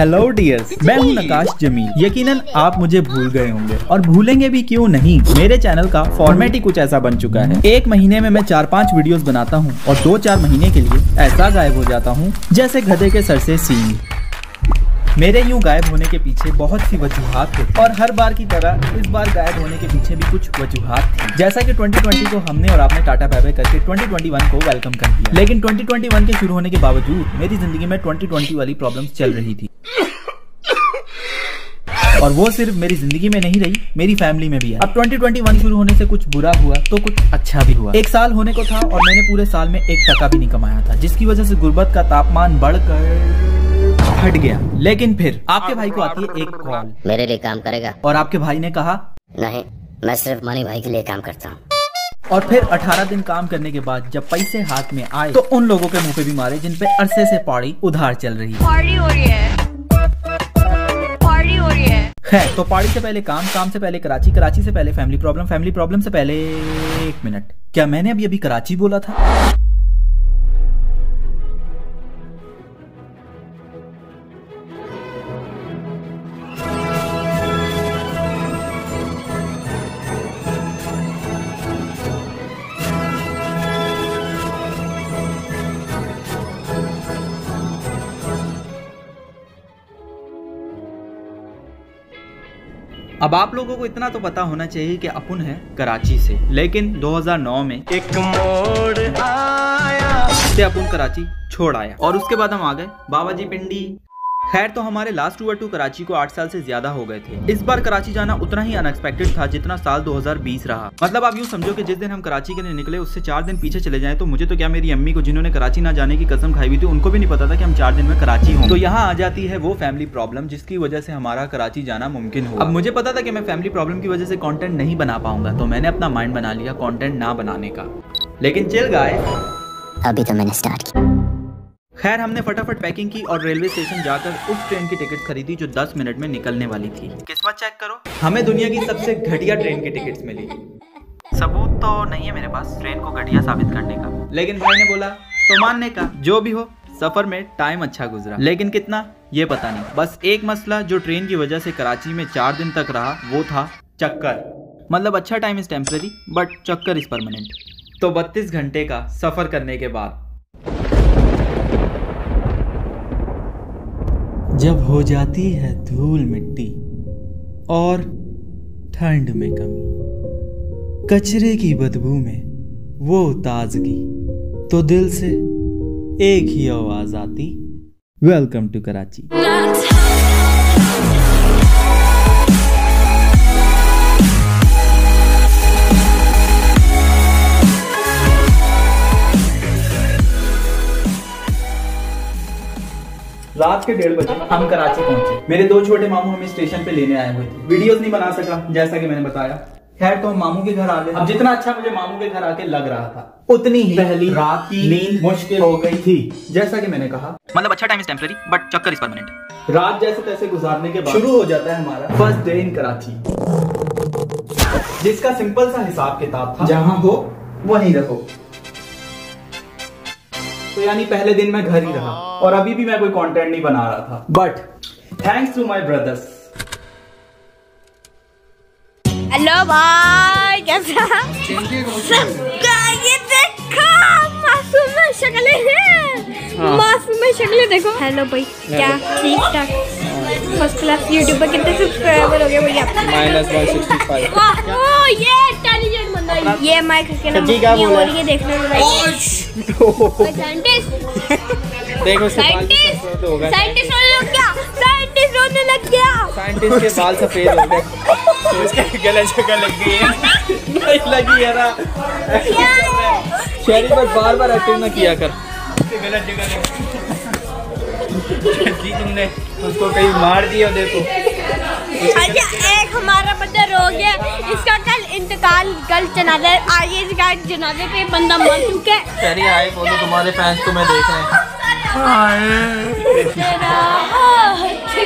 Hello dears, मैं हूं नकाश जमील। यकीनन आप मुझे भूल गए होंगे और भूलेंगे भी क्यों नहीं। मेरे चैनल का फॉर्मेट ही कुछ ऐसा बन चुका है। एक महीने में मैं 4-5 वीडियोस बनाता हूं और 2-4 महीने के लिए ऐसा गायब हो जाता हूं जैसे गधे के सर से सींग। मेरे यूं गायब होने के पीछे बहुत सी वजूहात थे और हर बार की तरह इस बार गायब होने के पीछे भी कुछ वजूहात थी। जैसा कि 2020 को हमने और आपने टाटा बाय बाय करके 2021 को वेलकम कर दिया, लेकिन 2021 के शुरू होने के बावजूद मेरी जिंदगी में 2020 वाली प्रॉब्लम्स चल रही थी। और वो सिर्फ मेरी जिंदगी में नहीं रही, मेरी फैमिली में भी है। अब 2021 शुरू होने से कुछ बुरा हुआ तो कुछ अच्छा भी हुआ। 1 साल होने को था और मैंने पूरे साल में 1 टका भी नहीं कमाया था, जिसकी वजह से गुर्बत का तापमान बढ़कर हट गया। लेकिन फिर आपके भाई को आती है एक कॉल, मेरे लिए काम करेगा? और आपके भाई ने कहा नहीं, मैं सिर्फ मनी भाई के लिए काम करता हूँ। और फिर 18 दिन काम करने के बाद जब पैसे हाथ में आए तो उन लोगों के मुंह पे भी मारे जिन पे अरसे से पौड़ी उधार चल रही है। पार्टी हो रही है, पार्टी हो रही है। खैर, तो पार्टी से पहले काम से पहले कराची, कराची से पहले फैमिली प्रॉब्लम से पहले 1 मिनट, क्या मैंने अभी कराची बोला था? अब आप लोगों को इतना तो पता होना चाहिए कि अपन है कराची से, लेकिन 2009 में एक मोड़ आया से अपन कराची छोड़ आया और उसके बाद हम आ गए बाबा जी पिंडी। खैर, तो हमारे लास्ट टूर टू कराची को 8 साल से ज्यादा हो गए थे। इस बार कराची जाना उतना ही अनएक्सपेक्टेड था जितना साल 2020 रहा। मतलब आप यूँ समझो कि जिस दिन हम कराची के लिए निकले उससे 4 दिन पीछे चले जाएं तो मुझे तो क्या, मेरी अम्मी को जिन्होंने कराची ना जाने की कसम खाई हुई थी, उनको भी नहीं पता था कि हम 4 दिन में कराची हों। तो यहाँ आ जाती है वो फैमिली प्रॉब्लम जिसकी वजह से हमारा कराची जाना मुमकिन हो। अब मुझे पता था कि मैं फैमिली प्रॉब्लम की वजह से कंटेंट नहीं बना पाऊंगा, तो मैंने अपना माइंड बना लिया कंटेंट ना बनाने का। लेकिन चिल गाइस, अभी तो मैंने स्टार्ट किया। खैर, हमने फटाफट पैकिंग की और रेलवे स्टेशन जाकर उस ट्रेन की टिकट खरीदी जो 10 मिनट में निकलने वाली थी। किस्मत चेक करो, हमें दुनिया की सबसे घटिया ट्रेन की टिकट्स मिली। सबूत तो नहीं है मेरे पास ट्रेन को घटिया साबित करने का, लेकिन भाई ने बोला तो मानने का। जो भी हो, सफर में टाइम अच्छा गुजरा, लेकिन कितना ये पता नहीं। बस एक मसला जो ट्रेन की वजह से कराची में 4 दिन तक रहा वो था चक्कर। मतलब अच्छा टाइम इज टेम्पररी बट चक्कर इज परमानेंट। तो 32 घंटे का सफर करने के बाद जब हो जाती है धूल मिट्टी और ठंड में कमी, कचरे की बदबू में वो ताजगी, तो दिल से एक ही आवाज आती, वेलकम टू कराची। रात के 1:30 बजे हम कराची पहुंचे। मेरे 2 छोटे मामू हमें स्टेशन पे लेने आए हुए थे। वीडियोस नहीं बना सका जैसा कि मैंने बताया। खैर, तो हम मामू के घर आ गए। अब जितना अच्छा मुझे मामू के घर आके लग रहा था, उतनी ही पहली रात की नींद मुश्किल हो गई थी। जैसा कि मैंने कहा, मतलब अच्छा टाइम इज टेम्पररी बट चक्कर इज परमानेंट। रात जैसे तैसे गुजारने के बाद शुरू हो जाता है हमारा फर्स्ट डे इन कराची, जिसका सिंपल सा हिसाब किताब था, जहां हो वहीं रहो। तो यानी पहले दिन मैं घर ही रहा और अभी भी मैं कोई कंटेंट नहीं बना रहा था, but thanks to my brothers. Hello भाई, कैसा? ये देखो मासूम शक्लें हैं, मासूम शक्लें देखो। हेलो भाई, क्या ठीक ठाक फर्स्ट क्लास यूट्यूबर। कितने सब्सक्राइबर हो गए भैया? -165। ओह, ये इंटेलिजेंट बंदा है। ये माइक के नाम ये हो रही है, देखने में साइंटिस्ट देखो, साइंटिस्ट होने लग गया। साइंटिस्ट के बाल सफेद हो गए, उसके गले जगह लग गई है। नहीं लगी है ना, शहरी बस बार एक्टिंग ना किया कर। गलत जगह जी, तुमने उसको कहीं मार दिया। देखो, अच्छा, एक हमारा बंदा रो गया, इसका कल इंतकाल, कल जनाजे आगे इसका जनाजे पे बंदा मर चुका है। शहरी आए बोलो, तुम्हारे फैंस तुम्हें देख रहे हैं। तेरा हाथ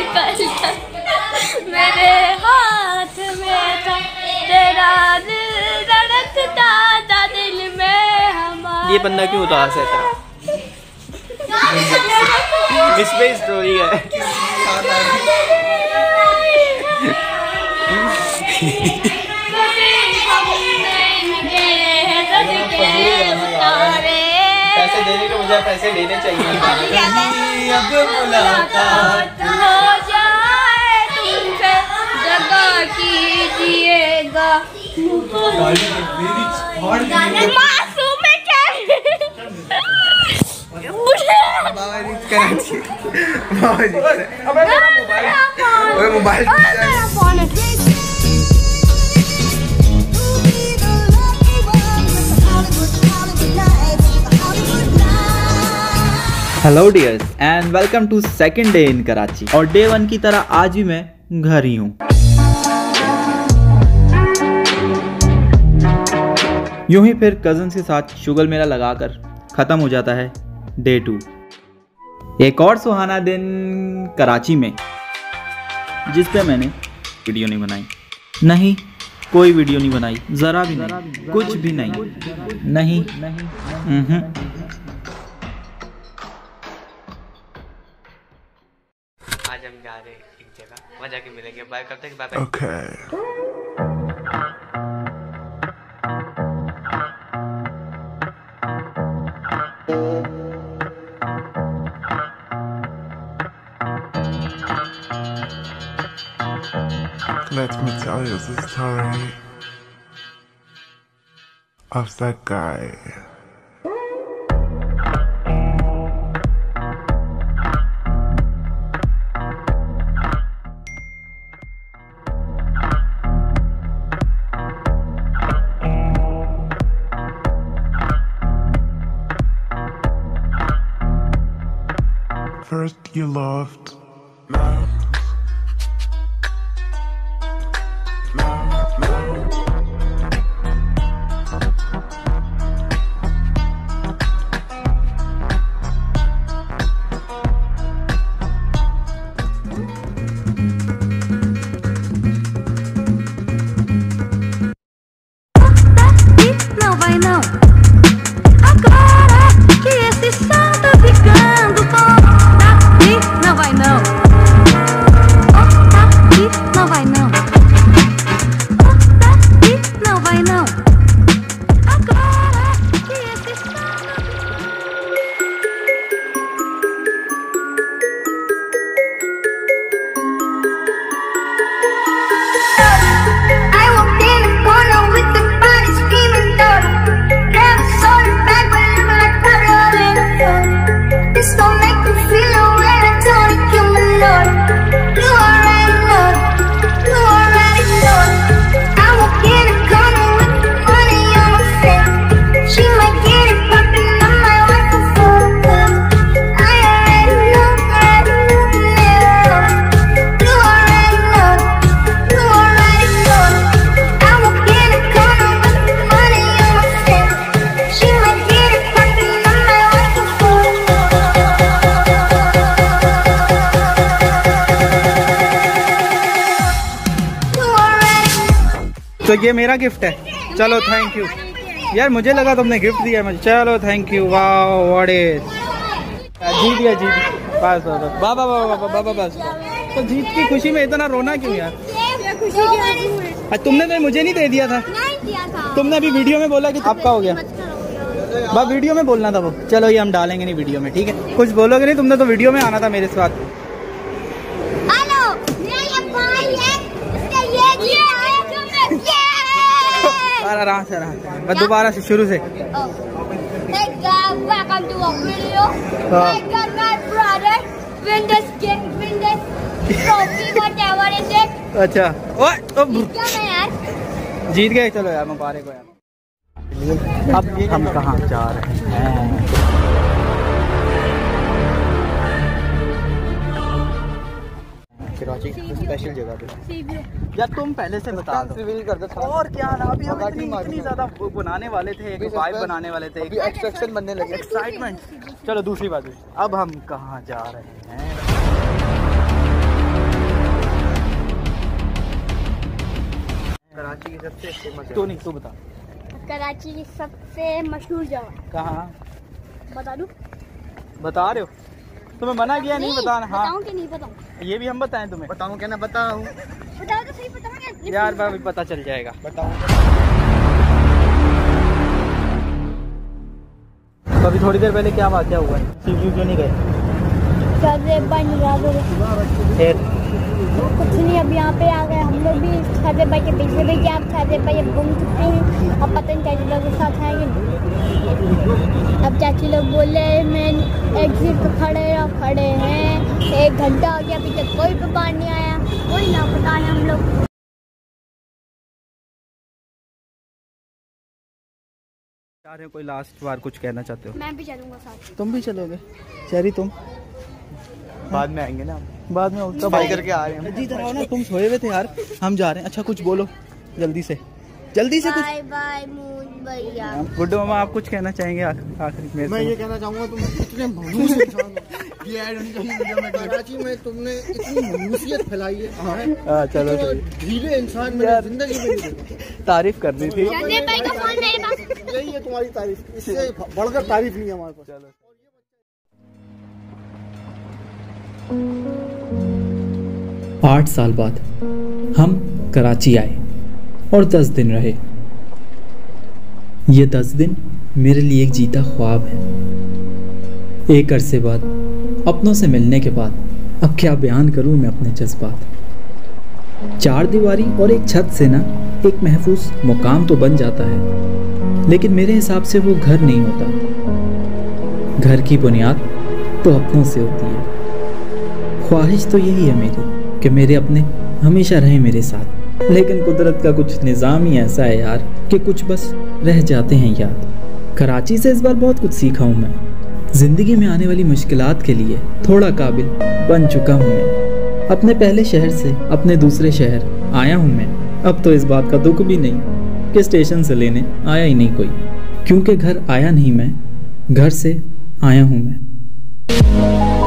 मेरे हाथ में था, तेरा दिल धड़कता था दिल में हमारा। ये बंदा क्यों उदास है? इस पे स्टोरी है। पैसे देने के मुझे पैसे लेने चाहिए। अब मुलाकात हो जाए तुमसे जगह कीजिएगा। मासूम है क्या? Karachi mobile hello dears and welcome to second day in Karachi. और डे 1 की तरह आज भी मैं घर ही हूँ। यूं ही फिर कजन के साथ शुगर मेला लगाकर खत्म हो जाता है डे 2। एक और सुहाना दिन कराची में, जिस पे मैंने वीडियो नहीं बनाई। नहीं, कोई वीडियो नहीं बनाई, जरा भी नहीं, कुछ भी नहीं। आज हम जा रहे हैं एक जगह, वहाँ जाके मिलेंगे। बाय, कब तक bye bye. Let me tell you the story of that guy. First you loved Não vai não. Agora que esse som tá ficando bom. Daqui não vai não. Daqui não vai não. Daqui não vai não. Agora que esse som I walked in the corner with the body screaming dirty. Never saw the back, but it looked like powder in the front. This don't make me feel no way. I told you you're my lord. You already know. You already know. I walk in the corner with the money on my face. She might get it poppin', I might want to fuck up. I already know. You already know. You already know. I walk in the corner with the money on my face. She might get it poppin', I might want to fuck up. You already तो ये मेरा gift है। चलो thank you यार, मुझे लगा तुमने gift दिया मुझे। चलो थैंक यू। वाह व्हाट इज, जीत गया बस बाबा बस। तो जीत की खुशी में इतना रोना क्यों यार? तुमने तो मुझे नहीं दे दिया था। तुमने अभी वीडियो में बोला कि आपका हो गया। बस वीडियो में बोलना था वो। चलो ये हम डालेंगे नहीं वीडियो में, ठीक है? कुछ बोलोगे नहीं, तुमने तो वीडियो में आना था मेरे साथ। हेलो, मेरा ये भाई है, इसका ये आराम से बस दोबारा से शुरू से। Hey guys, welcome to a video. I got my brother win this trophy, whatever it is. अच्छा ओए क्या मैं यार? जीत गए। चलो यार मुबारक हो यार। अब हम कहाँ जा रहे हैं? कराची की स्पेशल जगह पे। यार तुम पहले से बता दो और क्या ना। अभी हम इतनी ज्यादा बनाने वाले थे, एक वाइब बनाने वाले थे, अभी एक्सट्रैक्शन बनने लगे, एक्साइटमेंट। चलो दूसरी बात, अब हम कहाँ जा रहे हैं? कराची की सबसे फेमस तो नहीं, तू बता। कराची की सबसे मशहूर जगह कहाँ बता दूं? बता रहे हो? तुम्हें मना किया नहीं बताना। हाँ बताऊं कि नहीं बताऊं? ये भी हम बताएं तुम्हें? बताऊं क्या ना बताऊं? बताओ तो सही, बताओ यार भाई पता चल जाएगा। बताऊं। तो अभी थोड़ी देर पहले क्या वाक़या हुआ है? सीपीयू क्यों नहीं गए? फिर कुछ नहीं, अब यहाँ पे आ गए हम लोग भी छाजे भाई के पीछे भी, क्या आप छाजे भाई अब घूम चुके हैं, अब पता नहीं चाची लोग के साथ आएंगे। अब चाची लोग बोले मैं एग्जिट पे खड़े हैं, 1 घंटा हो गया अभी तक कोई बाहर नहीं आया, कोई ना पता है हम लोग। चाह रहे हो कोई लास्ट बार कुछ कहना चाहते हो? मैं भी चलूंगा साथ। तुम भी चलोगे? चेरी तुम बाद में आएंगे ना, बाद में उसका भाई करके आ रहे हैं। जी इधर आओ ना, तुम सोए हुए थे यार, हम जा रहे हैं। अच्छा कुछ बोलो जल्दी से कुछ। बाय बाय मून भैया। गुड्डू मामा आप कुछ कहना चाहेंगे आखिरी में? मैं ये कहना चाहूंगा तुम इतने मनूस इंसान हो, ये ऐड होनी चाहिए वीडियो में। कराची में तुमने इतनी मनूसियत फैलाई है। हाँ चलो तो ढीले इंसान मैंने जिंदगी में नहीं देखा। तारीफ कर दी थी। चाचे भाई का फोन मेरे पास। यही है तुम्हारी तारीफ, इससे बढ़कर तारीफ नहीं है हमारे पास। चलो 8 साल बाद हम कराची आए और 10 दिन रहे। ये 10 दिन मेरे लिए एक जीता ख्वाब है। एक अरसे बाद अपनों से मिलने के बाद अब क्या बयान करूं मैं अपने जज्बात। 4 दीवारी और एक छत से ना एक महफूज मुकाम तो बन जाता है, लेकिन मेरे हिसाब से वो घर नहीं होता। घर की बुनियाद तो अपनों से होती है। ख्वाहिश तो यही है मेरी कि मेरे अपने हमेशा रहें मेरे साथ, लेकिन कुदरत का कुछ निज़ाम ही ऐसा है यार कि कुछ बस रह जाते हैं याद। कराची से इस बार बहुत कुछ सीखा हूँ मैं। ज़िंदगी में आने वाली मुश्किलात के लिए थोड़ा काबिल बन चुका हूँ मैं। अपने पहले शहर से अपने दूसरे शहर आया हूँ मैं। अब तो इस बात का दुख भी नहीं कि स्टेशन से लेने आया ही नहीं कोई, क्योंकि घर आया नहीं मैं, घर से आया हूँ मैं।